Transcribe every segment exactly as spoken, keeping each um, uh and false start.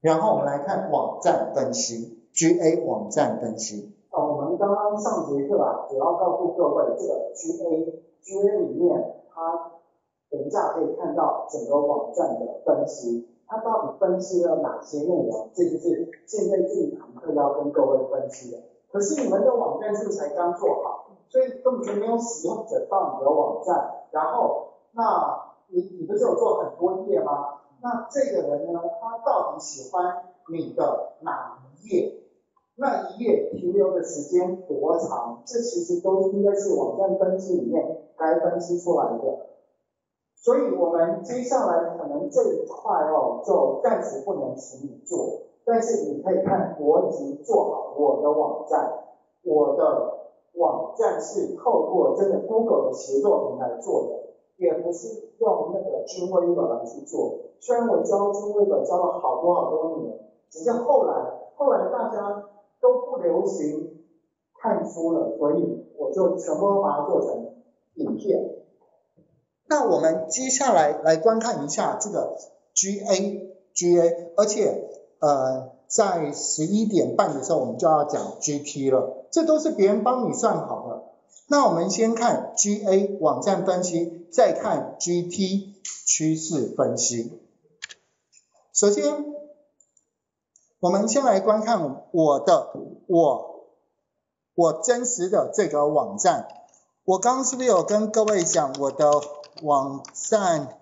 然后我们来看网站分析 ，G A 网站分析。 哦，我们刚刚上节课啊，主要告诉各位这个 G A，G A 里面它等一下可以看到整个网站的分析，它到底分析了哪些内容？这就是现在这一堂课要跟各位分析的。可是你们的网站是不是才刚做好？所以根本就没有使用者到你的网站，然后那你你不是有做很多页吗？那这个人呢，他到底喜欢你的哪一页？那一页停留的时间多长？这其实都应该是网站分析里面该分析出来的。所以我们接下来可能这一块哦，就暂时不能请你做，但是你可以看我已经做好我的网站，我的网站是透过真的 Google 的协作平台做的，也不是用那个 Dreamweaver 来去做。虽然我教 Dreamweaver 教了好多好多年，只是后来后来大家都不流行看书了，所以我就全部都把它做成影片。 那我们接下来来观看一下这个 G A G A， 而且呃在十一点半的时候我们就要讲 G T 了，这都是别人帮你算好的。那我们先看 G A 网站分析，再看 G T 趋势分析。首先我们先来观看我的我我真实的这个网站。我刚刚是不是有跟各位讲我的网站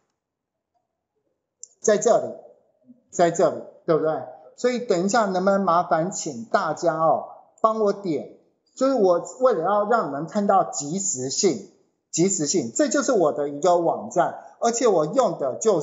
在这里，在这里，对不对？所以等一下能不能麻烦请大家哦帮我点，就是我为了要让你们看到即时性，即时性，这就是我的一个网站，而且我用的就是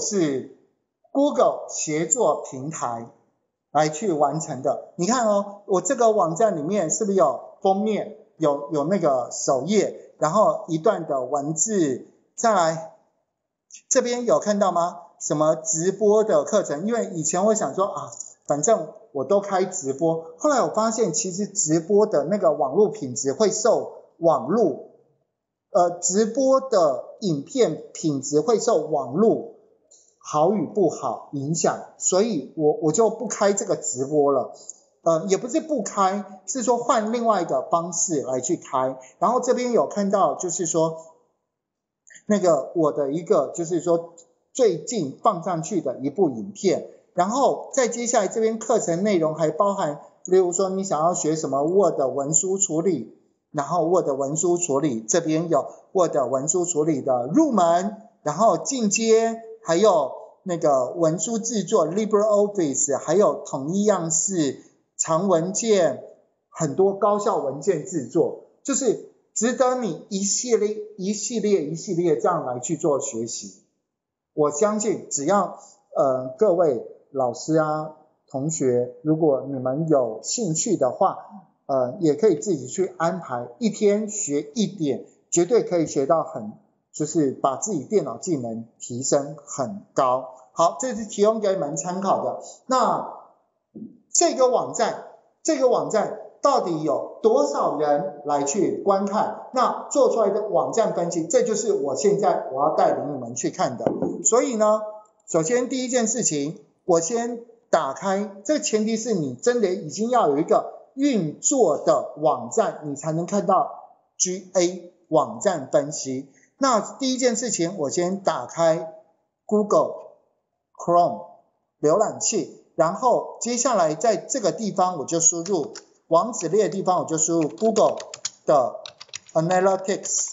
Google 协作平台来去完成的。你看哦，我这个网站里面是不是有封面，有有那个首页，然后一段的文字，再来这边有看到吗？什么直播的课程？因为以前我想说啊，反正我都开直播，后来我发现其实直播的那个网络品质会受网络呃直播的影片品质会受网络好与不好影响，所以我我就不开这个直播了。呃，也不是不开，是说换另外一个方式来去开。然后这边有看到，就是说那个我的一个就是说最近放上去的一部影片，然后再接下来这边课程内容还包含，例如说你想要学什么 Word 文书处理，然后 Word 文书处理这边有 Word 文书处理的入门，然后进阶，还有那个文书制作 LibreOffice， 还有统一样式长文件，很多高效文件制作，就是值得你一系列一系列一系列这样来去做学习。我相信只要呃各位老师啊同学，如果你们有兴趣的话，呃也可以自己去安排，一天学一点，绝对可以学到很，就是把自己电脑技能提升很高。好，这是提供给你们参考的。那这个网站，这个网站到底有多少人来去观看？那做出来的网站分析，这就是我现在我要带领你们去看的。所以呢，首先第一件事情，我先打开，这个前提是你真的已经要有一个运作的网站，你才能看到 G A 网站分析。那第一件事情，我先打开 Google Chrome 浏览器。然后接下来在这个地方我就输入网址列的地方，我就输入 Google 的 Analytics，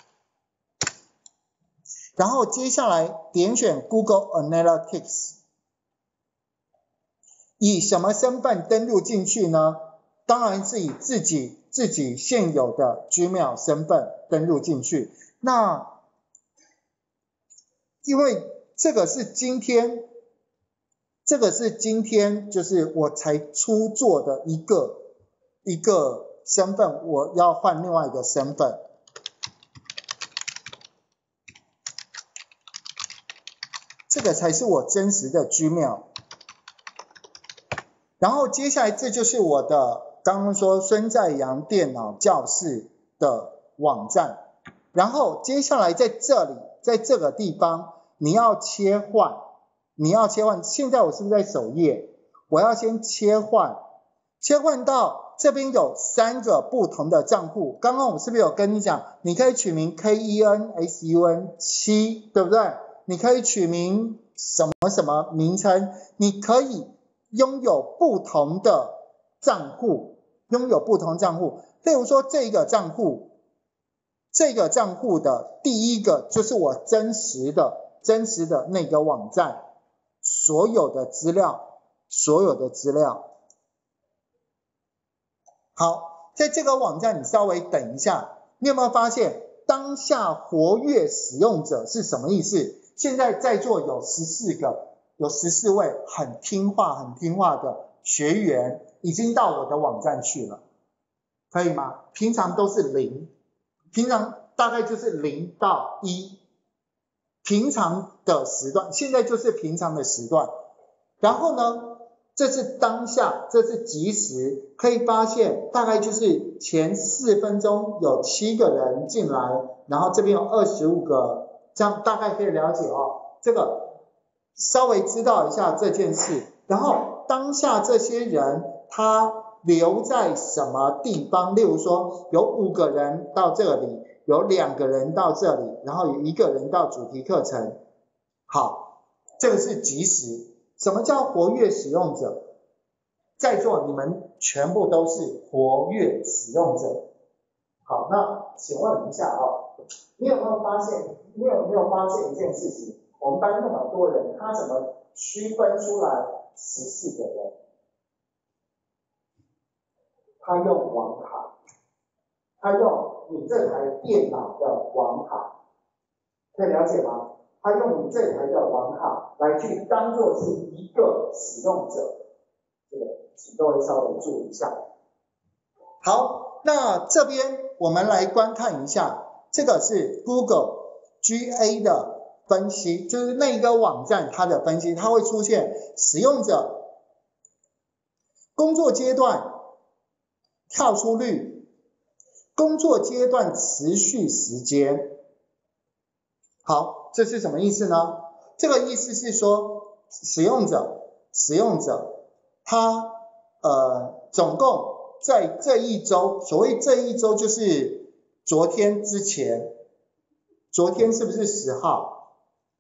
然后接下来点选 Google Analytics， 以什么身份登录进去呢？当然是以自己自己现有的 Gmail 身份登录进去。那因为这个是今天这个是今天就是我才初做的一个一个身份，我要换另外一个身份。这个才是我真实的 Gmail。然后接下来这就是我的刚刚说孙在阳电脑教室的网站。然后接下来在这里，在这个地方你要切换。你要切换，现在我是不是在首页？ 我要先切换，切换到这边有三个不同的账户。刚刚我是不是有跟你讲，你可以取名 K E N S U N 七，对不对？你可以取名什么什么名称，你可以拥有不同的账户，拥有不同账户。例如说这个账户，这个账户的第一个就是我真实的真实的那个网站所有的资料，所有的资料。好，在这个网站你稍微等一下，你有没有发现当下活跃使用者是什么意思？现在在座有十四个，有十四位很听话很听话的学员已经到我的网站去了，可以吗？平常都是零，平常大概就是零到一，平常的时段，现在就是平常的时段。然后呢，这是当下，这是即时，可以发现大概就是前四分钟有七个人进来，然后这边有二十五个，这样大概可以了解哦。这个稍微知道一下这件事，然后当下这些人他留在什么地方？例如说有五个人到这里，有两个人到这里，然后有一个人到主题课程。好，这个是即时。什么叫活跃使用者？在座你们全部都是活跃使用者。好，那请问一下哦，你有没有发现？你有没有发现一件事情？我们班那么多人，他怎么区分出来十四个人？他用网卡，他用你这台电脑的网卡，可以了解吗？他用你这台的网卡来去当作是一个使用者，这个请各位稍微注意一下。好，那这边我们来观看一下，这个是 Google G A 的分析，就是那个网站它的分析，它会出现使用者工作阶段跳出率，工作阶段持续时间。好，这是什么意思呢？这个意思是说，使用者使用者他呃总共在这一周，所谓这一周就是昨天之前，昨天是不是十号？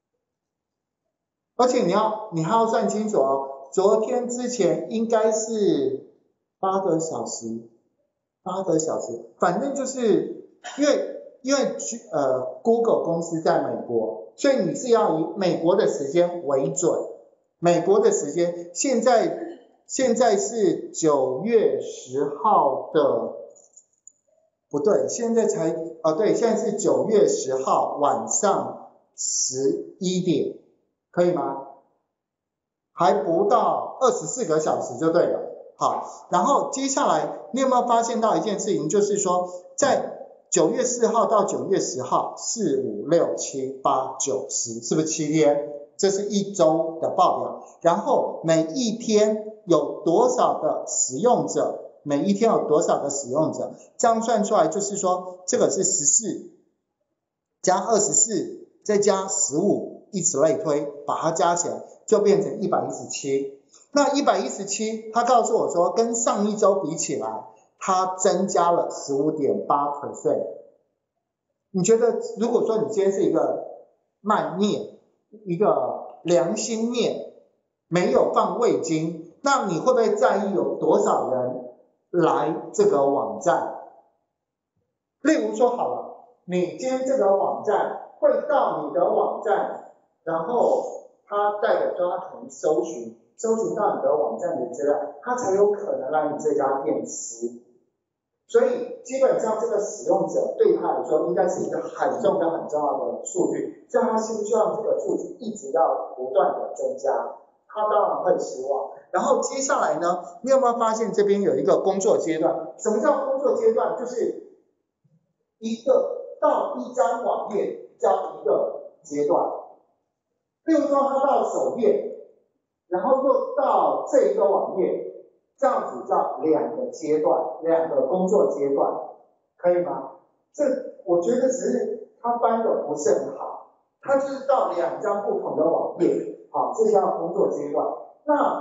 而且你要你还要算清楚哦，昨天之前应该是八个小时，八个小时，反正就是因为。因为呃 Google 公司在美国，所以你是要以美国的时间为准。美国的时间现在现在是九月十号的，不对，现在才哦对，现在是九月十号晚上十一点，可以吗？还不到二十四个小时就对了。好，然后接下来你有没有发现到一件事情，就是说在九月四号到九月十号，四五六七八九十，是不是七天？这是一周的报表。然后每一天有多少的使用者？每一天有多少的使用者？这样算出来就是说，这个是十四加二十四再加十五，以此类推，把它加起来就变成一百一十七。那一百一十七，他告诉我说，跟上一周比起来，它增加了 百分之十五点八。你觉得如果说你今天是一个卖面，一个良心面，没有放味精，那你会不会在意有多少人来这个网站？例如说好了，你今天这个网站会到你的网站，然后他代表说他可能搜寻搜寻到你的网站的资料，他才有可能来你这家店吃。所以基本上这个使用者对他来说应该是一个很重要很重要的数据，所以他希望这个数据一直要不断的增加，他当然会失望。然后接下来呢，你有没有发现这边有一个工作阶段？什么叫工作阶段？就是一个到一张网页叫一个阶段，例如说他到首页，然后又到这一个网页。这样子叫两个阶段，两个工作阶段，可以吗？这我觉得只是他搬的不是很好，他就是到两张不同的网页，好，这叫工作阶段。那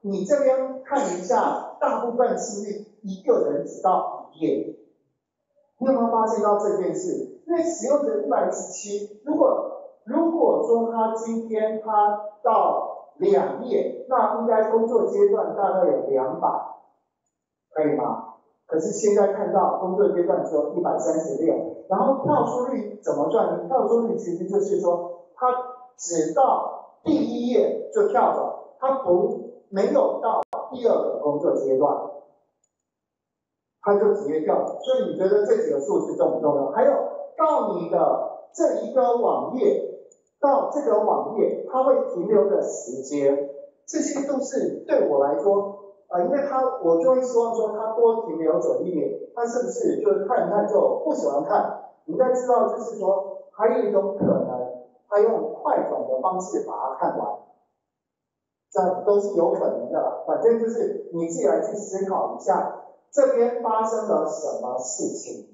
你这边看一下，大部分是不是一个人只到一页？你有没有发现到这件事？因为使用者一百一十七，如果如果说他今天他到两页，那应该工作阶段大概有两百，可以吗？可是现在看到工作阶段只有一百三十六，然后跳出率怎么算？跳出率其实就是说，他只到第一页就跳走，他不没有到第二个工作阶段，他就直接跳。所以你觉得这几个数字重不重要？还有到你的这一个网页，到这个网页它会停留的时间，这些都是对我来说。呃，因为他我就会希望说他多停留久一点，他是不是就是看一看就不喜欢看？你再知道就是说，还有一种可能，他用快转的方式把它看完，这样都是有可能的。反正就是你自己来去思考一下，这边发生了什么事情，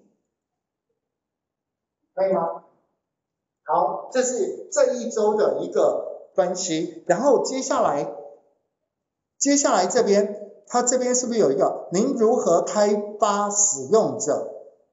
可以吗？好，这是这一周的一个分析，然后接下来，接下来这边。它这边是不是有一个您如何开发使用者？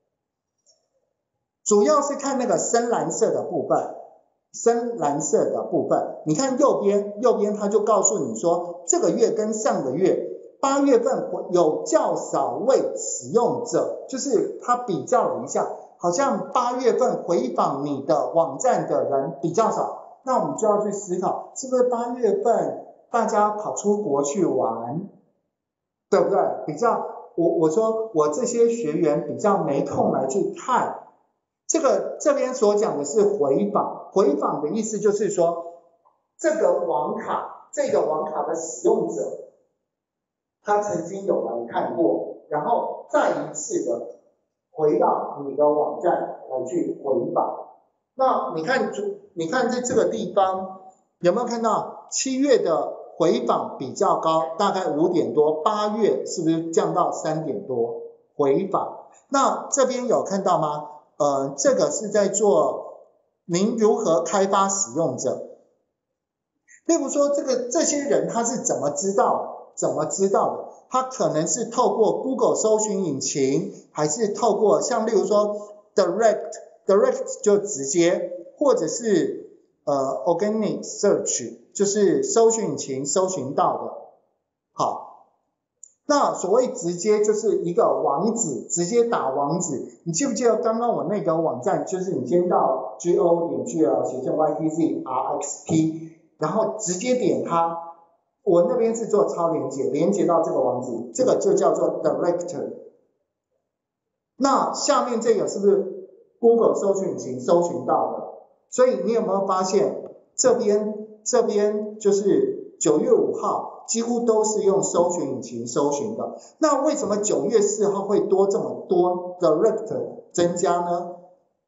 主要是看那个深蓝色的部分，深蓝色的部分，你看右边，右边它就告诉你说，这个月跟上个月，八月份有较少位使用者，就是它比较了一下，好像八月份回访你的网站的人比较少，那我们就要去思考，是不是八月份大家跑出国去玩？对不对？比较我我说我这些学员比较没空来去看，这个这边所讲的是回访，回访的意思就是说，这个网卡这个网卡的使用者，他曾经有来看过，然后再一次的回到你的网站来去回访。那你看你看在这个地方有没有看到七月的回访比较高，大概五点多，八月是不是降到三点多回访？那这边有看到吗？呃，这个是在做您如何开发使用者。例如说，这个这些人他是怎么知道怎么知道的？他可能是透过 Google 搜寻引擎，还是透过像例如说 Direct Direct 就直接，或者是呃 Organic Search。就是搜寻引擎搜寻到的。好，那所谓直接就是一个网址，直接打网址。你记不记得刚刚我那个网站，就是你先到 go 点 gl 斜线 ytz rxt， 然后直接点它，我那边是做超连接，连接到这个网址，这个就叫做 direct。那下面这个是不是 Google 搜寻引擎搜寻到的？所以你有没有发现这边？这边就是九月五号几乎都是用搜寻引擎搜寻的，那为什么九月四号会多这么多 direct 增加呢？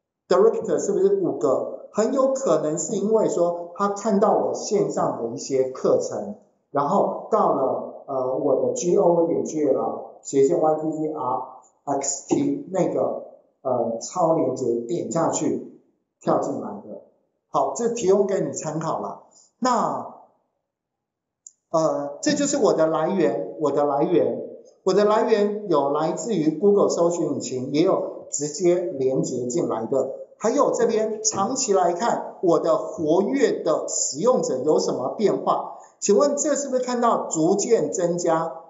direct 是不是五个？很有可能是因为说他看到我线上的一些课程，然后到了呃我的 go 点 gl 斜线 ytz rxt 那个呃超连接点下去跳进来的。好，这提供给你参考了。那呃，这就是我的来源，我的来源，我的来源有来自于 Google 搜寻引擎，也有直接连接进来的，还有这边长期来看，我的活跃的使用者有什么变化？请问这是不是看到逐渐增加？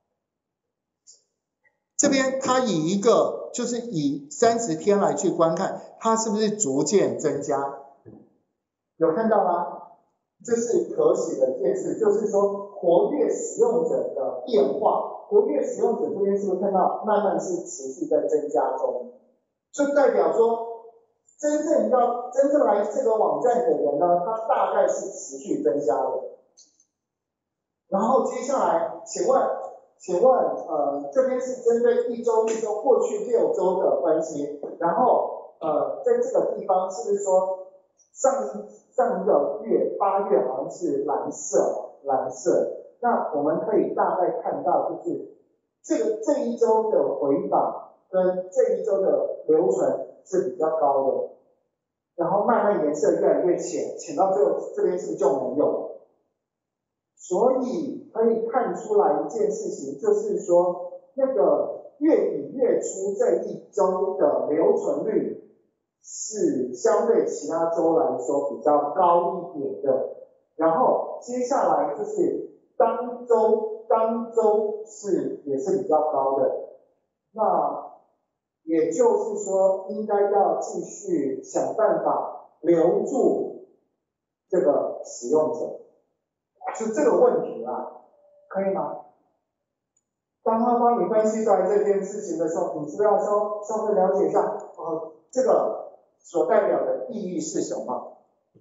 这边它以一个就是以三十天来去观看，它是不是逐渐增加？有看到吗？这是可喜的一件事，就是说活跃使用者的变化，活跃使用者这边是不是看到慢慢是持续在增加中？就代表说真正要真正来这个网站的人呢，他大概是持续增加的。然后接下来，请问，请问，呃，这边是针对一周一周过去六周的分析，然后呃，在这个地方是不是说上一上一个月八月好像是蓝色，蓝色，那我们可以大概看到就是这个这一周的回访跟这一周的留存是比较高的，然后慢慢颜色越来越浅，浅到最后这边是不是就没有了？ 所以可以看出来一件事情，就是说那个月底月初这一周的留存率是相对其他周来说比较高一点的。然后接下来就是当周，当周是也是比较高的。那也就是说，应该要继续想办法留住这个使用者，就这个问题啊，可以吗？当他帮你分析出来这件事情的时候，你是不是要稍稍微了解一下，哦，这个所代表的意义是什么？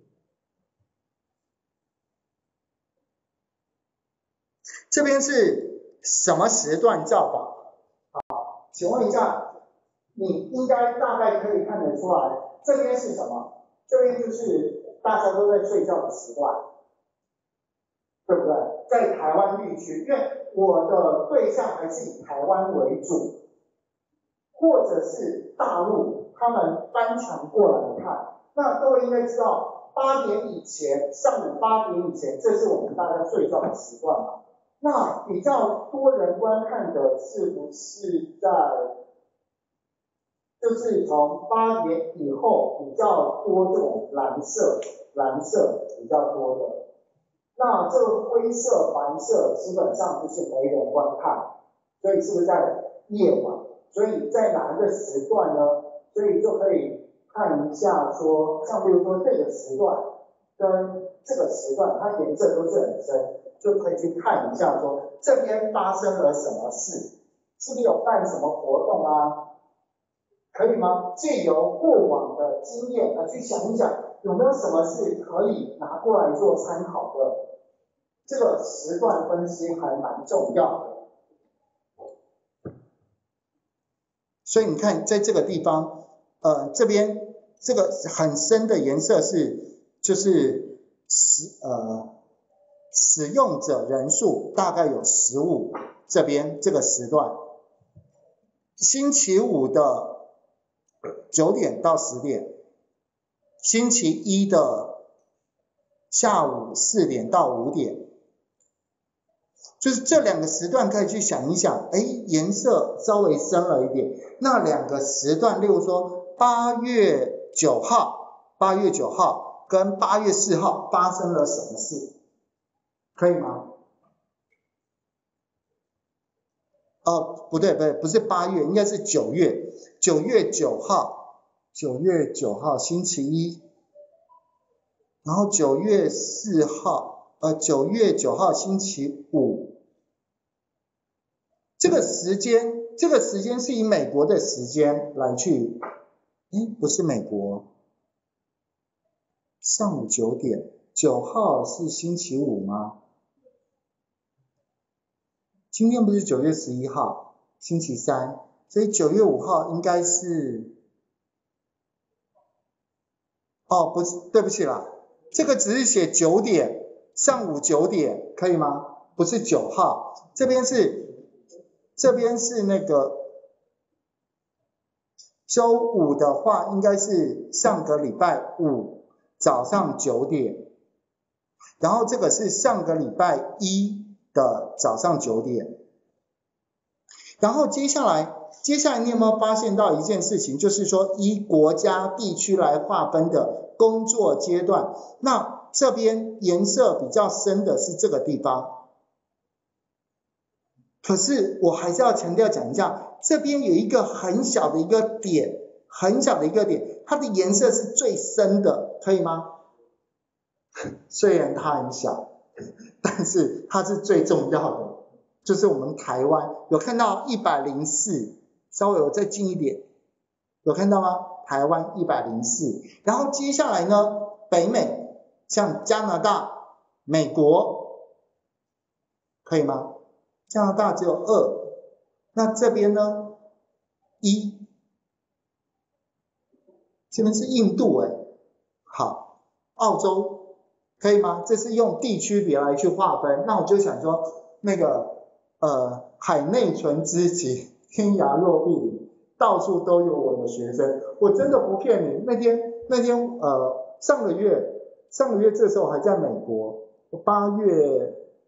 这边是什么时段造访？ 好，请问一下，你应该大概可以看得出来，这边是什么？这边就是大家都在睡觉的时段，对不对？在台湾地区，因为我的对象还是以台湾为主，或者是大陆，他们翻墙过来看。那各位应该知道，八点以前，上午八点以前，这是我们大家睡觉的时段嘛。那比较多人观看的是不是在，就是从八点以后比较多这种蓝色，蓝色比较多的。那这个灰色、黄色基本上就是没人观看，所以是不是在夜晚？所以在哪一个时段呢？所以就可以看一下说，像比如说这个时段跟这个时段，它颜色都是很深，就可以去看一下说这边发生了什么事，是不是有办什么活动啊？可以吗？借由过往的经验啊，去想一想有没有什么是可以拿过来做参考的。这个时段分析还蛮重要的。 所以你看，在这个地方，呃，这边这个很深的颜色是，就是使呃使用者人数大概有十五，这边这个时段，星期五的九点到十点，星期一的下午四点到五点，就是这两个时段可以去想一想，哎，颜色稍微深了一点。那两个时段，例如说八月九号，八月九号跟八月四号发生了什么事，可以吗？哦，不对，不对，不是八月，应该是九月，九月九号，九月九号星期一，然后九月四号，呃，九月九号星期五。这个时间，这个时间是以美国的时间来去，诶，不是美国，上午九点，九号是星期五吗？今天不是九月十一号，星期三，所以九月五号应该是，哦，不是，对不起啦，这个只是写九点，上午九点，可以吗？不是九号，这边是。这边是那个周五的话，应该是上个礼拜五早上九点，然后这个是上个礼拜一的早上九点。然后接下来，接下来你有没有发现到一件事情，就是说依国家地区来划分的工作阶段，那这边颜色比较深的是这个地方。可是我还是要强调讲一下，这边有一个很小的一个点，很小的一个点，它的颜色是最深的，可以吗？虽然它很小，但是它是最重要的，就是我们台湾有看到一百零四，稍微有再近一点，有看到吗？台湾一百零四，然后接下来呢，北美像加拿大、美国，可以吗？加拿大只有二，那这边呢？一，这边是印度哎，好，澳洲可以吗？这是用地区别来去划分，那我就想说，那个呃海内存知己，天涯若比邻，到处都有我的学生，我真的不骗你，那天那天呃上个月上个月这时候还在美国，八月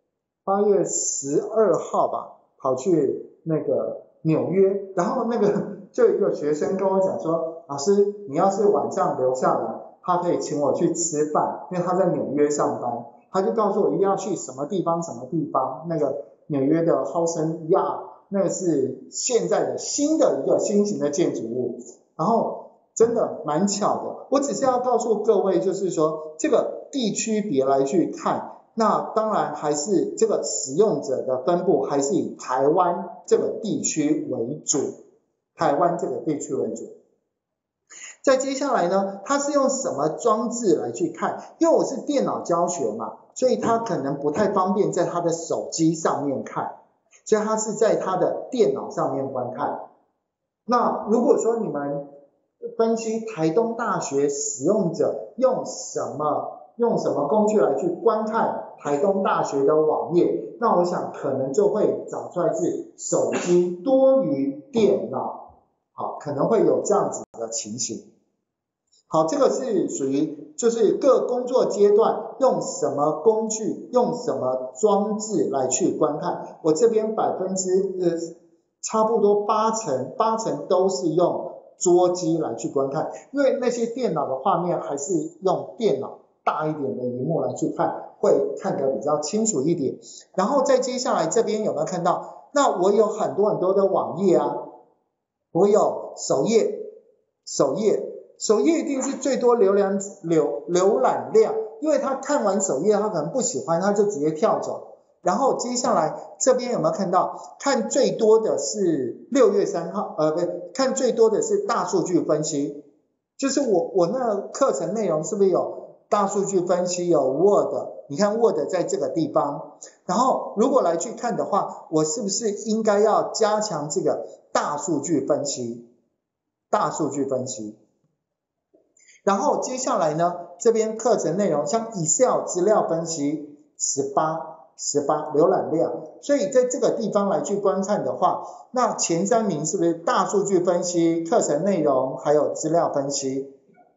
八月十二号吧，跑去那个纽约，然后那个就有一个学生跟我讲说，老师，你要是晚上留下来，他可以请我去吃饭，因为他在纽约上班，他就告诉我一定要去什么地方什么地方，那个纽约的豪森亚，那个是现在的新的一个新型的建筑物，然后真的蛮巧的。我只是要告诉各位，就是说这个地区别来去看，那当然还是这个使用者的分布还是以台湾这个地区为主，台湾这个地区为主。再接下来呢，它是用什么装置来去看？因为我是电脑教学嘛，所以他可能不太方便在他的手机上面看，所以他是在他的电脑上面观看。那如果说你们分析台东大学使用者用什么用什么工具来去观看台东大学的网页，那我想可能就会找出来是手机多于电脑，好，可能会有这样子的情形。好，这个是属于就是各工作阶段用什么工具用什么装置来去观看。我这边百分之呃差不多八成八成都是用桌机来去观看，因为那些电脑的画面还是用电脑大一点的萤幕来去看，会看得比较清楚一点。然后再接下来这边有没有看到？那我有很多很多的网页啊，我有首页，首页，首页一定是最多浏览浏浏览量，因为他看完首页他可能不喜欢，他就直接跳走。然后接下来这边有没有看到？看最多的是六月三号，呃，不是，看最多的是大数据分析，就是我我那个课程内容是不是有大数据分析，有 Word， 你看 Word 在这个地方，然后如果来去看的话，我是不是应该要加强这个大数据分析？大数据分析。然后接下来呢，这边课程内容像 Excel 资料分析十八。十八浏览量，所以在这个地方来去观看的话，那前三名是不是大数据分析、课程内容还有资料分析？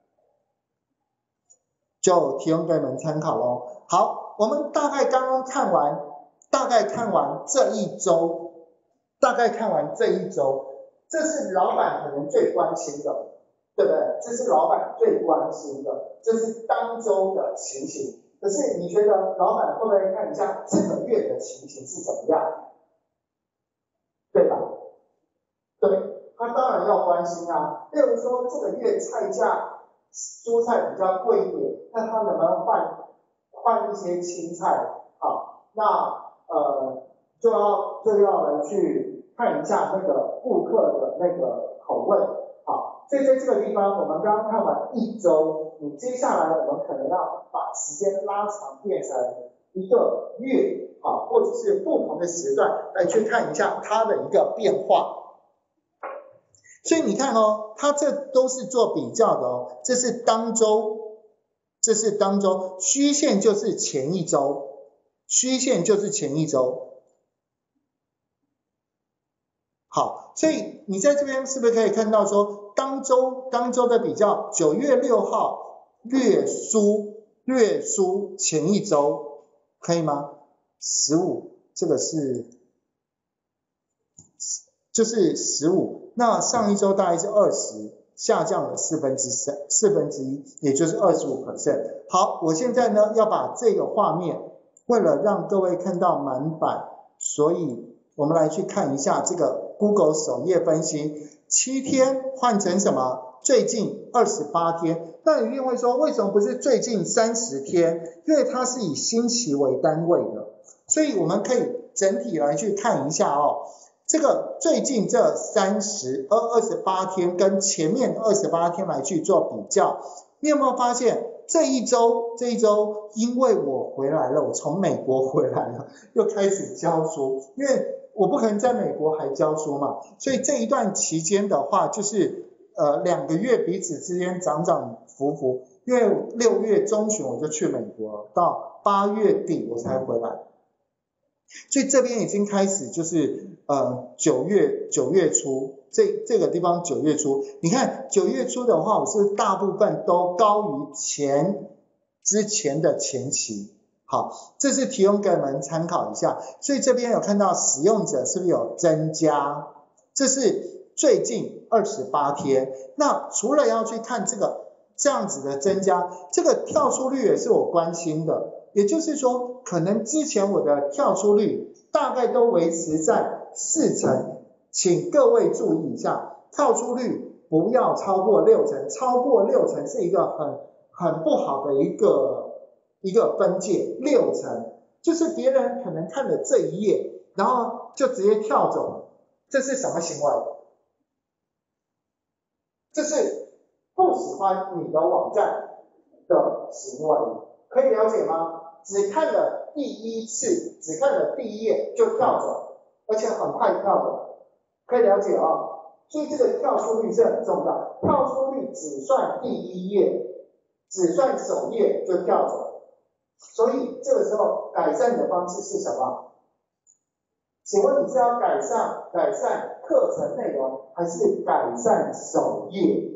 就提供给你们参考咯。好，我们大概刚刚看完，大概看完这一周，大概看完这一周，这是老板可能最关心的，对不对？这是老板最关心的，这是当周的情形。可是你觉得老板会不会看一下这个月的情形是怎么样？对吧？对，他当然要关心啊。例如说这个月菜价蔬菜比较贵一点，那他能不能换换一些青菜？好，那呃就要就要来去看一下那个顾客的那个口味。好，所以在这个地方我们刚刚看完一周，你接下来我们可能要把时间拉长变成一个月，好，或者是不同的时段来去看一下它的一个变化。所以你看哦，它这都是做比较的哦，这是当周，这是当周，虚线就是前一周，虚线就是前一周。好，所以你在这边是不是可以看到说，当周当周的比较，九月六号略输略输前一周，可以吗？十五，这个是就是十五，那上一周大概是二十，下降了四分之三四分之一，也就是 百分之二十五。好，我现在呢要把这个画面，为了让各位看到满版，所以我们来去看一下这个 Google 首页分析，七天换成什么？最近二十八天。那你一定会说，为什么不是最近三十天？因为它是以星期为单位的，所以我们可以整体来去看一下哦。这个最近这三十二二十八天跟前面二十八天来去做比较，你有没有发现这一周这一周，因为我回来了，我从美国回来了，又开始教书，因为我不可能在美国还教书嘛，所以这一段期间的话，就是呃两个月彼此之间涨涨浮浮，因为六月中旬我就去美国了，到八月底我才回来。所以这边已经开始就是呃九月九月初，这这个地方九月初，你看九月初的话，我是大部分都高于前之前的前期， 好，这是提供给你们参考一下。所以这边有看到使用者是不是有增加？这是最近二十八天。那除了要去看这个这样子的增加，这个跳出率也是我关心的。也就是说，可能之前我的跳出率大概都维持在四成，请各位注意一下，跳出率不要超过六成，超过六成是一个很很不好的一个一个分界。六成就是别人可能看了这一页，然后就直接跳走了，这是什么行为？这是不喜欢你的网站的行为，可以了解吗？只看了第一次，只看了第一页就跳走，而且很快跳走，可以了解哦。所以这个跳出率是很重要，跳出率只算第一页，只算首页就跳走。所以这个时候改善的方式是什么？请问你是要改善改善课程内容，还是改善首页？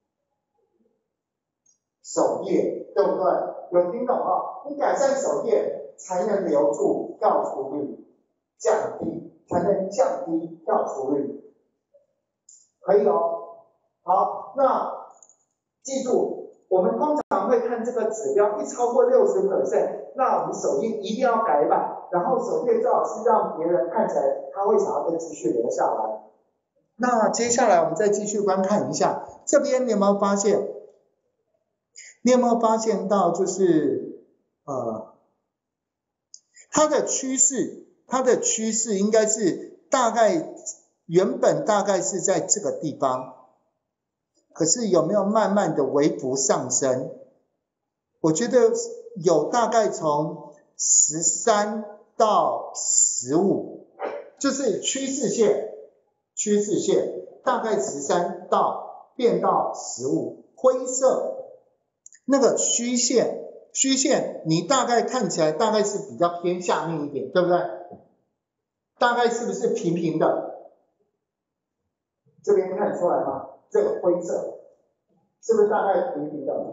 首页对不对？有听懂啊？你改善首页才能留住跳出率，降低才能降低跳出率，可以哦。好，那记住，我们通常会看这个指标，一超过 百分之六十， 那我们首页一定要改版，然后首页最好是让别人看起来他会想要再继续留下来。那接下来我们再继续观看一下，这边你有没有发现？你有没有发现到就是呃，它的趋势，它的趋势应该是大概原本大概是在这个地方，可是有没有慢慢的微幅上升？我觉得有，大概从十三到十五，就是趋势线，趋势线大概十三到变到十五，灰色。那个虚线，虚线你大概看起来大概是比较偏下面一点，对不对？大概是不是平平的？这边看得出来吗？这个灰色是不是大概平平的？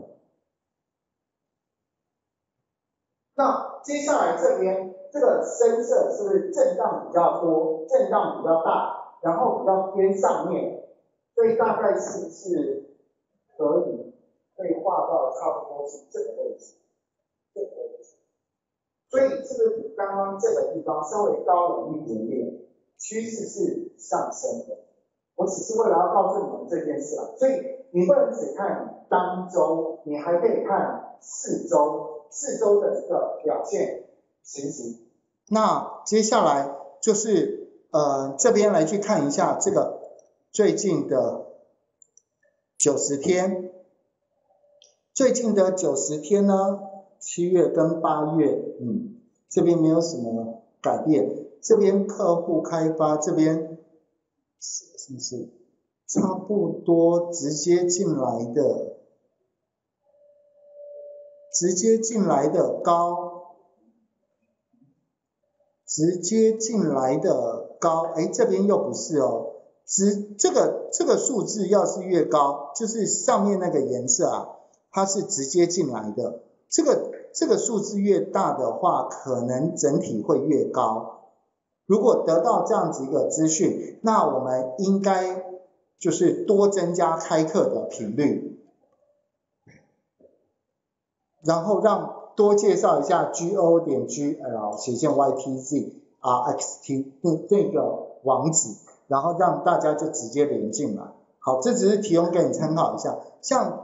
那接下来这边这个深色是不是震荡比较多，震荡比较大，然后比较偏上面，所以大概是不是可以被画到差不多是这个位置，这个位置，所以是不是比刚刚这个地方稍微高了一点点，趋势是上升的。我只是为了要告诉你们这件事啊，所以你不能只看当周，你还可以看四周，四周的这个表现情形。那接下来就是呃这边来去看一下这个最近的九十天。最近的九十天呢，七月跟八月，嗯，这边没有什么改变。这边客户开发这边是不是差不多直接进来的，直接进来的高，直接进来的高，哎，这边又不是哦，直这个这个数字要是越高，就是上面那个颜色啊。它是直接进来的，这个这个数字越大的话，可能整体会越高。如果得到这样子一个资讯，那我们应该就是多增加开课的频率，然后让多介绍一下 G O 点 G L 斜线 Y T Z R X T 这个网址，然后让大家就直接连进来。好，这只是提供给你参考一下，像。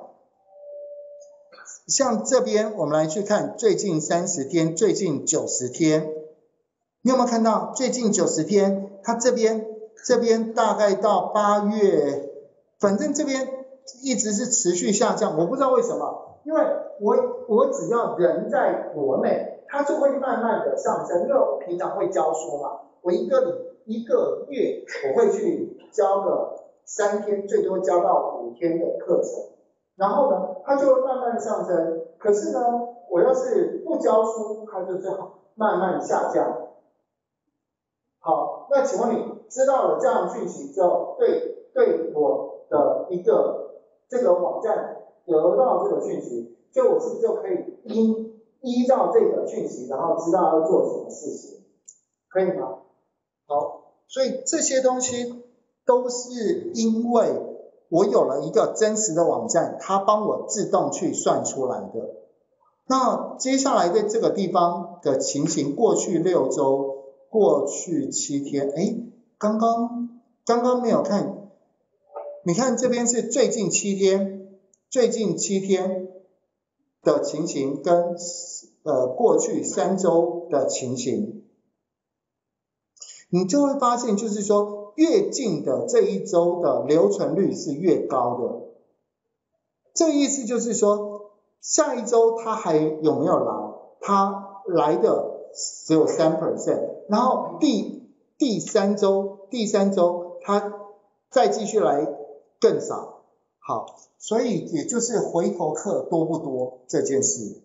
像这边我们来去看最近三十天，最近九十天，你有没有看到最近九十天，它这边这边大概到八月，反正这边一直是持续下降，我不知道为什么，因为我我只要人在国内，它就会慢慢的上升，因为我平常会教书嘛，我一个礼一个月我会去教个三天，最多教到五天的课程。然后呢，它就会慢慢上升。可是呢，我要是不教书，它就这样慢慢下降。好，那请问你知道了这样的讯息之后，对对我的一个这个网站得到这个讯息，就我是不是就可以因依照这个讯息，然后知道要做什么事情，可以吗？ 好，所以这些东西都是因为我有了一个真实的网站，它帮我自动去算出来的。那接下来的这个地方的情形，过去六周，过去七天，哎，刚刚刚刚没有看，你看这边是最近七天，最近七天的情形跟呃过去三周的情形，你就会发现，就是说越近的这一周的留存率是越高的。这个意思就是说，下一周它还有没有来？它来的只有 百分之三， 然后第第三周，第三周它再继续来更少。好，所以也就是回头客多不多这件事。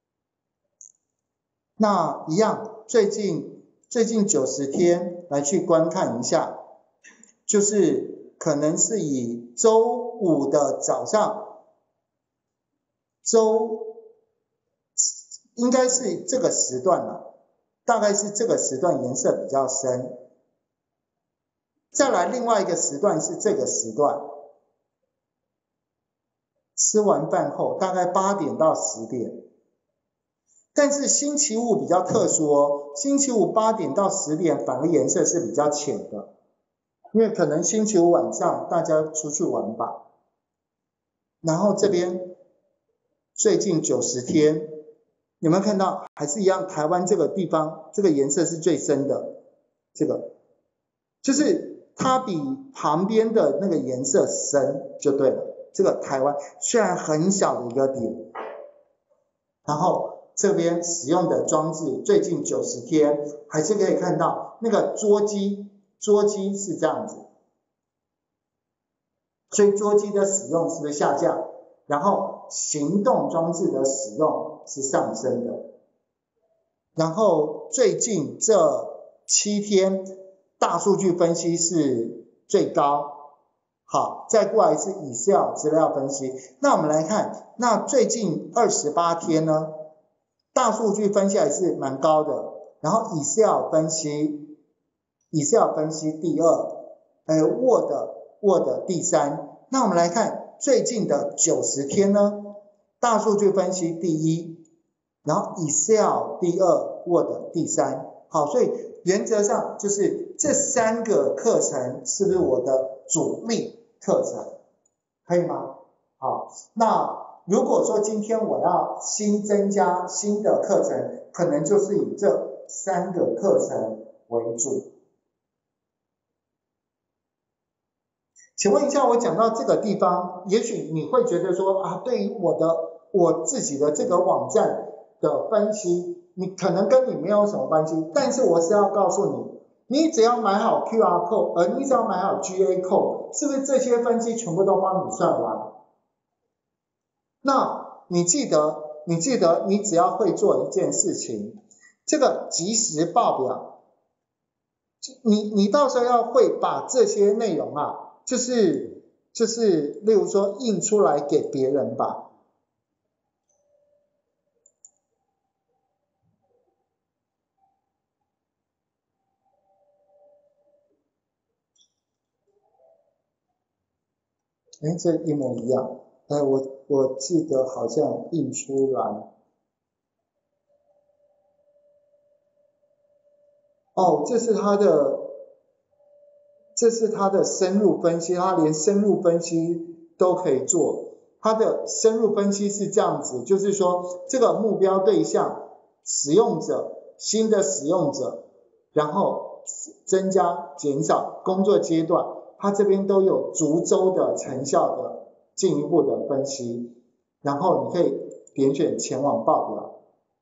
那一样，最近最近九十天来去观看一下，就是可能是以周五的早上。周应该是这个时段了，大概是这个时段颜色比较深。再来另外一个时段是这个时段，吃完饭后大概八点到十点。但是星期五比较特殊哦，星期五八点到十点反而颜色是比较浅的，因为可能星期五晚上大家出去玩吧。然后这边最近九十天，有没有看到？还是一样，台湾这个地方这个颜色是最深的，这个就是它比旁边的那个颜色深就对了。这个台湾虽然很小的一个点，然后这边使用的装置最近九十天，还是可以看到那个桌机，桌机是这样子，所以桌机的使用是不是下降？然后行动装置的使用是上升的，然后最近这七天大数据分析是最高，好，再过来是 Excel 资料分析。那我们来看，那最近二十八天呢，大数据分析还是蛮高的，然后 Excel 分析 Excel 分析第二，呃 Word Word 第三。那我们来看最近的九十天呢，大数据分析第一，然后 Excel 第二， Word 第三。好，所以原则上就是这三个课程是不是我的主力课程，可以吗？好，那如果说今天我要新增加新的课程，可能就是以这三个课程为主。请问一下，我讲到这个地方，也许你会觉得说啊，对于我的我自己的这个网站的分析，你可能跟你没有什么关系，但是我是要告诉你，你只要买好 Q R code， 呃，你只要买好 G A code， 是不是这些分析全部都帮你算完？那你记得，你记得，你只要会做一件事情，这个即时报表，你你到时候要会把这些内容啊。就是就是，例如说印出来给别人吧。哎，这一模一样。哎，我我记得好像印出来。哦，这是它的。这是它的深入分析，它连深入分析都可以做。它的深入分析是这样子，就是说这个目标对象、使用者、新的使用者，然后增加、减少、工作阶段，它这边都有逐周的成效的进一步的分析。然后你可以点选前往报表。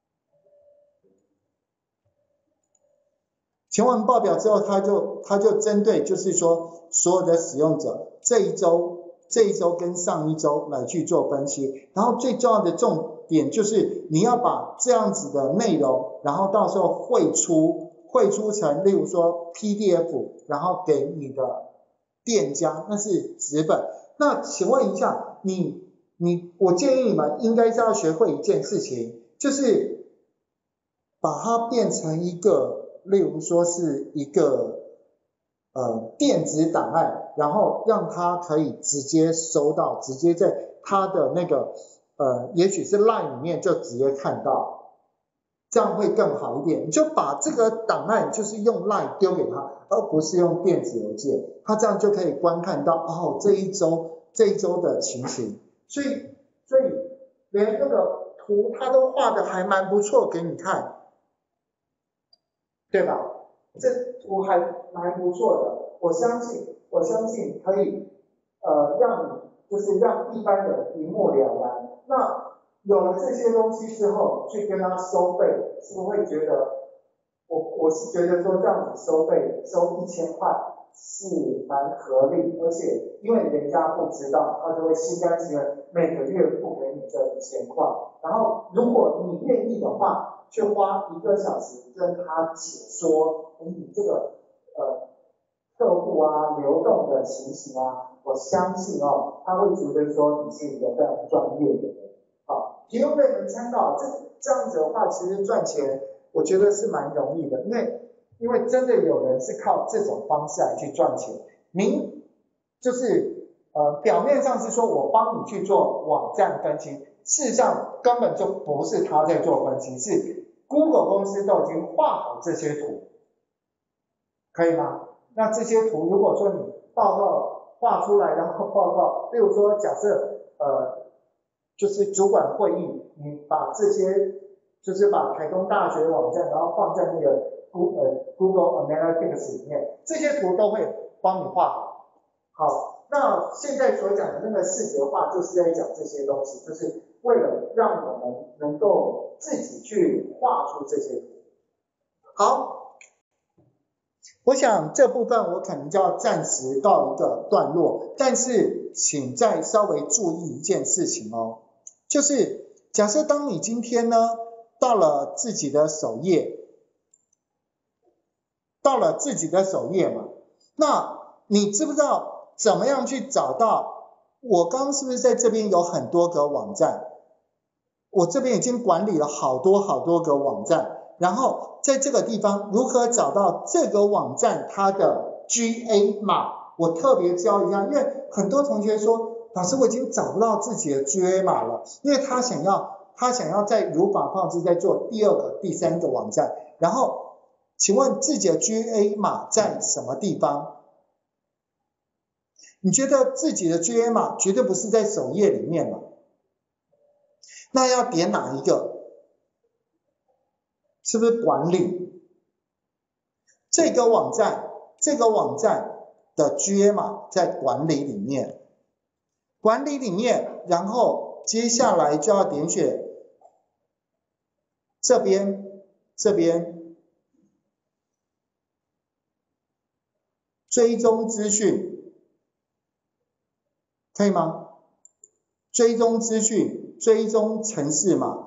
前往报表之后，它就它就针对就是说所有的使用者这一周这一周跟上一周来去做分析，然后最重要的重点就是你要把这样子的内容，然后到时候汇出汇出成例如说 P D F， 然后给你的店家，那是纸本。那请问一下，你你我建议你们应该是要学会一件事情，就是把它变成一个，例如说是一个呃电子档案，然后让它可以直接收到，直接在它的那个呃，也许是 LINE 里面就直接看到，这样会更好一点。你就把这个档案就是用 LINE 丢给他，而不是用电子邮件，他这样就可以观看到哦这一周这一周的情形。所以所以连那个图他都画的还蛮不错给你看，对吧？这图还蛮不错的，我相信我相信可以呃让你就是让一般人一目了然。那有了这些东西之后，去跟他收费，是不是会觉得我我是觉得说这样子收费收一千块是蛮合理，而且因为人家不知道，他就会心甘情愿每个月付给你这一千块。然后如果你愿意的话，去花一个小时跟他解说，你这个呃客户啊流动的情形啊，我相信哦，他会觉得说你是一个非常专业的人。好，提供给你们参考，这这样子的话，其实赚钱我觉得是蛮容易的，因为因为真的有人是靠这种方式来去赚钱。您就是呃表面上是说我帮你去做网站分析，事实上根本就不是他在做分析，是 Google 公司都已经画好这些图，可以吗？那这些图如果说你报告画出来，然后报告，例如说假设呃就是主管会议，你把这些就是把台东大学网站，然后放在那个 Google Google Analytics 里面，这些图都会帮你画好。好，那现在所讲的那个视觉化，就是在讲这些东西，就是为了让我们能够自己去画出这些图。好，我想这部分我可能就要暂时告一个段落，但是请再稍微注意一件事情哦，就是假设当你今天呢到了自己的首页，到了自己的首页嘛，那你知不知道怎么样去找到？我刚刚是不是在这边有很多个网站？我这边已经管理了好多好多个网站，然后在这个地方如何找到这个网站它的 G A 码？我特别教一下，因为很多同学说，老师我已经找不到自己的 G A 码了，因为他想要他想要在如法炮制在做第二个、第三个网站，然后请问自己的 G A 码在什么地方？你觉得自己的 G A 码绝对不是在首页里面嘛？那要点哪一个？是不是管理？这个网站，这个网站的 G A 码在管理里面，管理里面，然后接下来就要点选这边，这边追踪资讯，可以吗？追踪资讯，追踪程式码。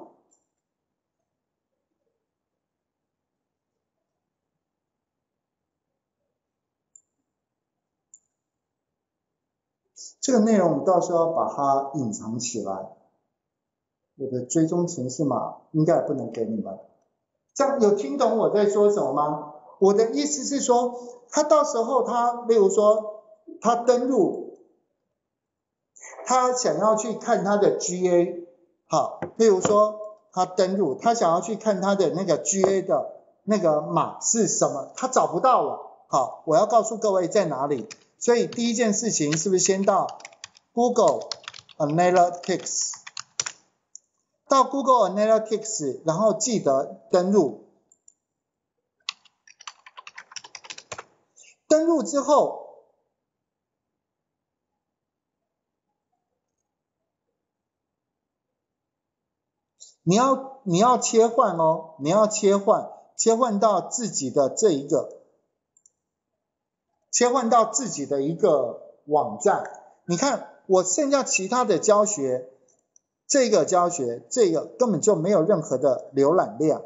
这个内容我到时候要把它隐藏起来，我的追踪程式码应该也不能给你们。这样有听懂我在说什么吗？我的意思是说，他到时候他，例如说他登录，他想要去看他的 G A， 好，例如说他登录，他想要去看他的那个 G A 的那个码是什么，他找不到了。好，我要告诉各位在哪里。所以第一件事情是不是先到 Google Analytics， 到 Google Analytics， 然后记得登录。登录之后，你要你要切换哦，你要切换切换到自己的这一个。切换到自己的一个网站，你看我剩下其他的教学，这个教学这个根本就没有任何的浏览量，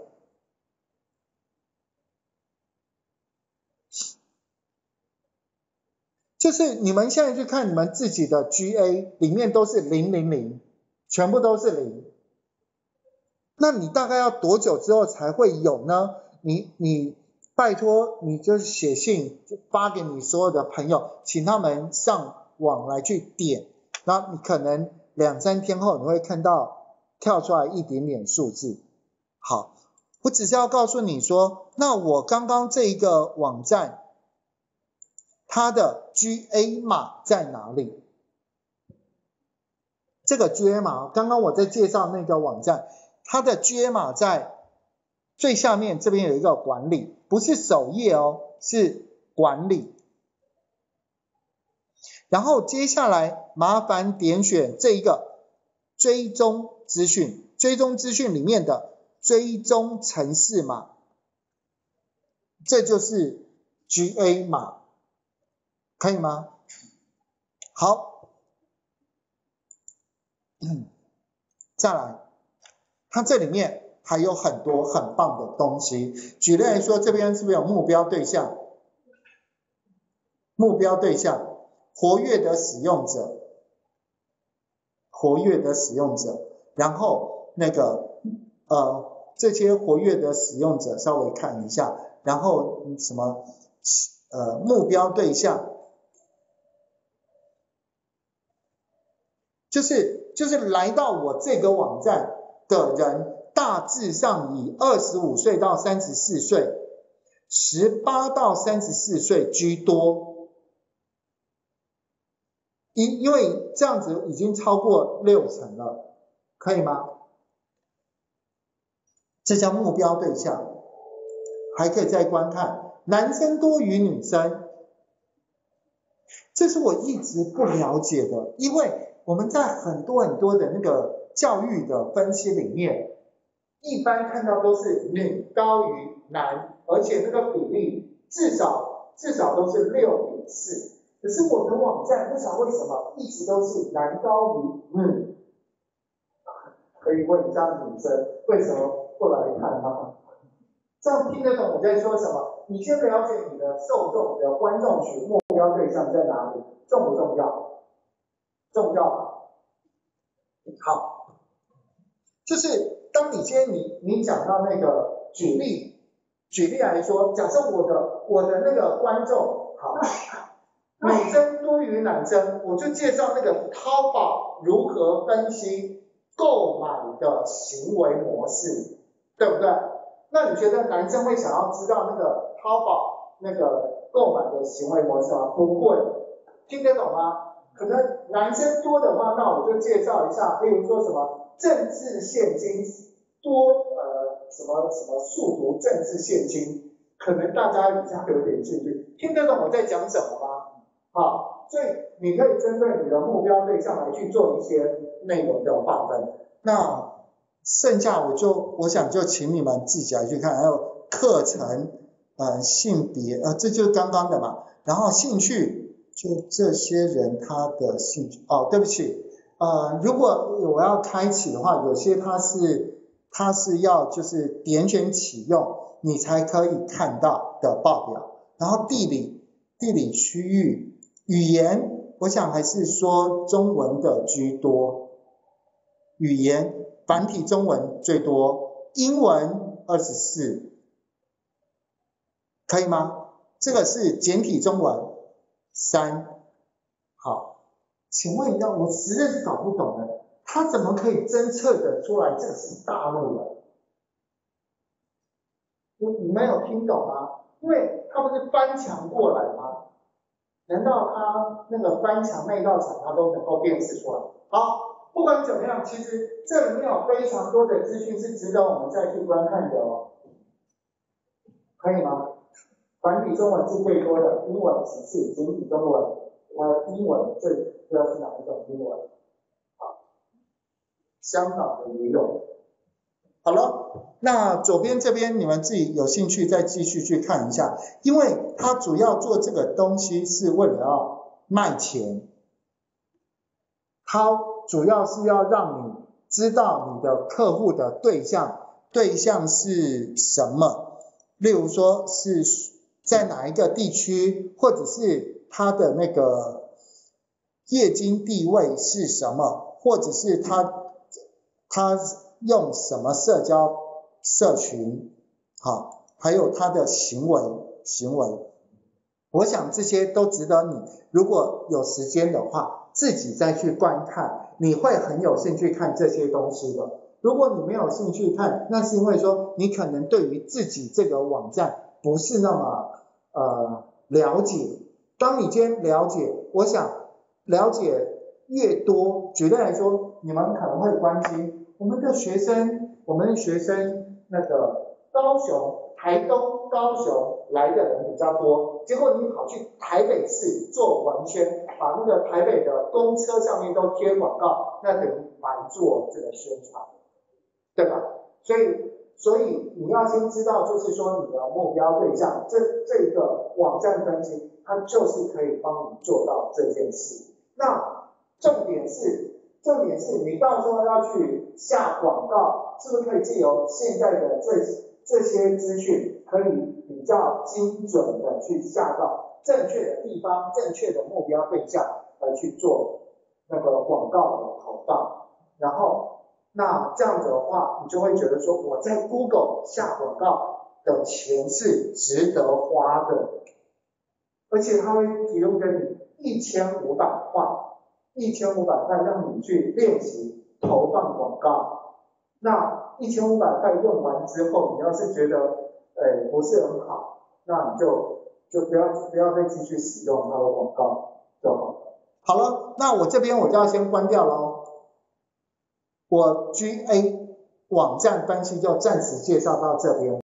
就是你们现在去看你们自己的 G A 里面都是零零零，全部都是零。 那你大概要多久之后才会有呢？你你拜托你就写信发给你所有的朋友，请他们上网来去点，然后你可能两三天后你会看到跳出来一点点数字。好，我只是要告诉你说，那我刚刚这一个网站它的 G A 码在哪里？这个 G A 码，刚刚我在介绍那个网站，它的 G A 码在最下面，这边有一个管理，不是首页哦，是管理。然后接下来麻烦点选这一个追踪资讯，追踪资讯里面的追踪程式码，这就是 G A 码，可以吗？好，再来，它这里面还有很多很棒的东西。举例来说，这边是不是有目标对象？目标对象，活跃的使用者，活跃的使用者，然后那个呃这些活跃的使用者稍微看一下，然后什么呃目标对象，就是就是来到我这个网站的人，大致上以二十五岁到三十四岁，十八到三十四岁居多，因因为这样子已经超过六成了，可以吗？这叫目标对象。还可以再观看，男生多于女生，这是我一直不了解的，因为我们在很多很多的那个教育的分析里面，一般看到都是女高于男，而且那个比例至少至少都是六比四。可是我的网站不知道为什么一直都是男高于女，可以问一下女生为什么不来看吗？这样听得懂我在说什么？你先了解你的受众、你的观众群、目标对象在哪里，重不重要？重要吧？好，就是当你今天你你讲到那个举例，举例来说，假设我的我的那个观众好，女生多于男生，我就介绍那个淘宝如何分析购买的行为模式，对不对？那你觉得男生会想要知道那个淘宝那个购买的行为模式吗？不会，听得懂吗？可能男生多的话，那我就介绍一下，例如说什么政治现金多呃什么什么速读政治现金，可能大家比较有点兴趣，听得懂我在讲什么吗？好，所以你可以针对你的目标对象来去做一些内容的划分。那剩下我就我想就请你们自己来去看，还有课程呃性别呃这就是刚刚的嘛，然后兴趣就这些人他的兴趣哦对不起呃如果我要开启的话，有些他是他是要就是点选启用你才可以看到的报表，然后地理地理区域语言我想还是说中文的居多，语言繁体中文最多，英文二十四，可以吗？这个是简体中文三。好，请问一下，我实在是搞不懂了，他怎么可以侦测得出来这个是大陆人？你你们有听懂吗？因为他不是翻墙过来吗？难道他那个翻墙那道墙他都能够辨识出来？好，不管怎么样，其实这里面有非常多的资讯是值得我们再去观看的哦，可以吗？繁体中文是最多的，英文其次，简体中文，呃，英文最不知道是哪一种英文？好，香港的也有。好了，那左边这边你们自己有兴趣再继续去看一下，因为它主要做这个东西是为了要卖钱，它主要是要让你知道你的客户的对象，对象是什么，例如说是在哪一个地区，或者是他的那个业经地位是什么，或者是他他用什么社交社群，好，还有他的行为行为，我想这些都值得你如果有时间的话自己再去观看，你会很有兴趣看这些东西的。如果你没有兴趣看，那是因为说你可能对于自己这个网站不是那么呃了解。当你今天了解，我想了解越多，举例来说，你们可能会关心我们的学生，我们的学生那个高雄、台东、高雄来的人比较多，结果你跑去台北市做文宣，把那个台北的公车上面都贴广告，那等于白做这个宣传，对吧？所以，所以你要先知道，就是说你的目标对象，这这个网站分析，它就是可以帮你做到这件事。那重点是，重点是你到时候要去下广告，是不是可以借由现在的这这些资讯，可以比较精准的去下到正确的地方、正确的目标对象来去做那个广告的投放，然后。那这样子的话，你就会觉得说，我在 Google 下广告的钱是值得花的，而且它会提供给你一千五百块，一千五百块让你去练习投放广告。那一千五百块用完之后，你要是觉得，呃，不是很好，那你就就不要不要再继续使用它的广告就好了。好了，那我这边我就要先关掉喽。我 G A 网站分析就暂时介绍到这边。